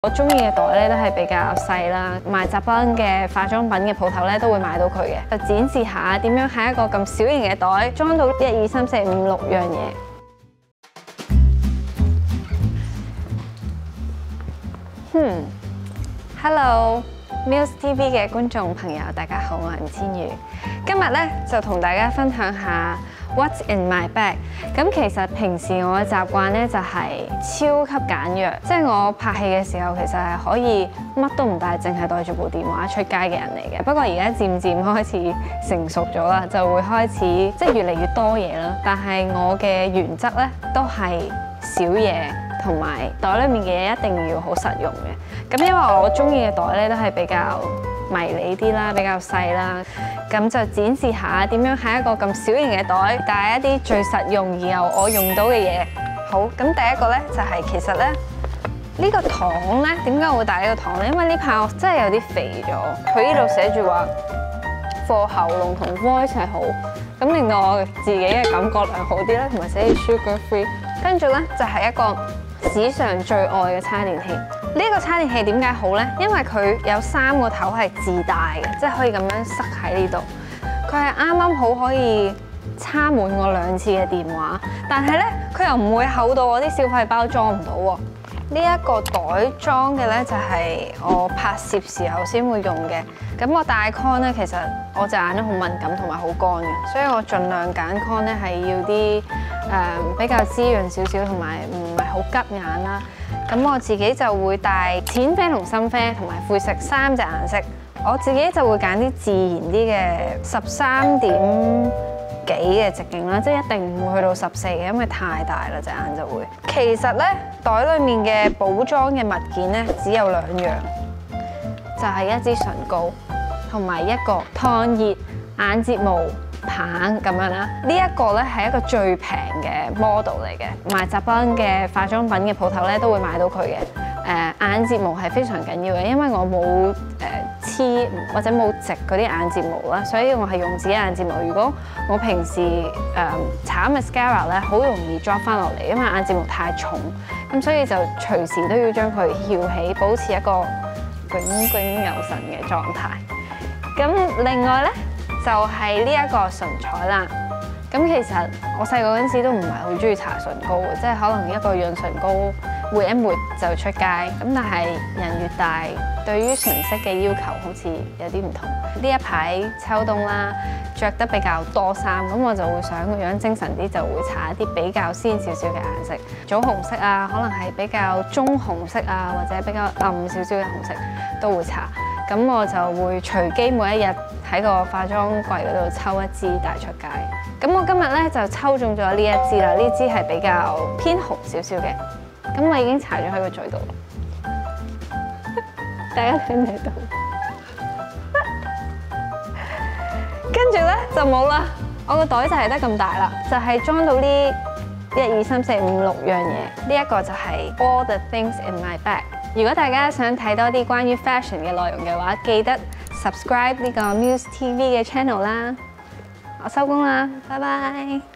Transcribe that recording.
我中意嘅袋咧都係比較細啦，賣雜品嘅化妝品嘅鋪頭咧都會買到佢嘅。就展示下點樣喺一個咁小型嘅袋裝到1、2、3、4、5、6樣嘢。Hello Muse TV 嘅觀眾朋友，大家好，我係吳千語。今日咧就同大家分享下 What's in my bag。咁其實平時我嘅習慣咧就係超級簡約，即係我拍戲嘅時候其實係可以乜都唔帶，淨係帶住部電話出街嘅人嚟嘅。不過而家漸漸開始成熟咗啦，就會開始即係越嚟越多嘢啦。但係我嘅原則咧都係少嘢，同埋袋裏面嘅嘢一定要好實用嘅。咁因為我中意嘅袋咧都係比較迷你啲啦，比較細啦，咁就展示下點樣喺一個咁小型嘅袋帶一啲最實用而又我用到嘅嘢。好，咁第一個咧就係其實咧呢個糖咧點解我會帶呢個糖咧？因為呢排我真係有啲肥咗，佢呢度寫住話 for 喉嚨同 voice 係好，咁令到我自己嘅感覺良好啲啦，同埋寫住 sugar free。跟住咧就係一個史上最愛嘅叉電器。呢個叉電器點解好呢？因為佢有3個頭係自帶嘅，即係可以咁樣塞喺呢度。佢係啱啱好可以插滿我2次嘅電話，但係呢，佢又唔會厚到我啲小費包裝唔到喎。呢一個袋裝嘅呢，就係我拍攝時候先會用嘅。咁我戴 con 呢，其實我隻眼都好敏感同埋好乾嘅，所以我盡量揀 con 呢係要啲比較滋潤少少，同埋唔係好吉眼啦。咁我自己就會帶淺啡同深啡同埋灰色3隻顏色。我自己就會揀啲自然啲嘅13點幾嘅直徑啦，即係一定唔會去到14嘅，因為太大啦隻眼就會。其實咧袋裡面嘅補妝嘅物件咧只有2樣，就係一支唇膏同埋一個燙熱眼睫毛棒咁樣啦。呢一個咧係一個最平嘅 model 嚟嘅，賣雜品嘅化妝品嘅鋪頭咧都會買到佢嘅。眼睫毛係非常緊要嘅，因為我冇黐或者冇直嗰啲眼睫毛啦，所以我係用自己眼睫毛。如果我平時搽 mascara 咧，好容易 drop 翻落嚟，因為眼睫毛太重，咁所以就隨時都要將佢翹起，保持一個炯炯有神嘅狀態。咁另外咧就係呢一個唇彩啦。咁其實我細個嗰陣時都唔係好中意搽唇膏嘅，即係可能一個潤唇膏抹一抹就出街。咁但係人越大，對於唇色嘅要求好似有啲唔同。呢一排秋冬啦，着得比較多衫，咁我就會想個樣精神啲，就會搽一啲比較鮮少少嘅顏色，棗紅色啊，可能係比較棕紅色啊，或者比較暗少少嘅紅色都會搽。咁我就會隨機每一日喺個化妝櫃嗰度抽一支帶出街。咁我今日咧就抽中咗呢一支啦，呢支係比較偏紅少少嘅。咁我已經搽咗喺個嘴度，大家睇唔睇到？跟住咧就冇啦，我個袋就係得咁大啦，就係裝到呢1、2、3、4、5、6樣嘢。呢一個就係 All the things in my bag。如果大家想睇多啲關於 fashion 嘅內容嘅話，記得 subscribe 呢個 Muse TV 嘅 channel 啦。我收工啦，拜拜。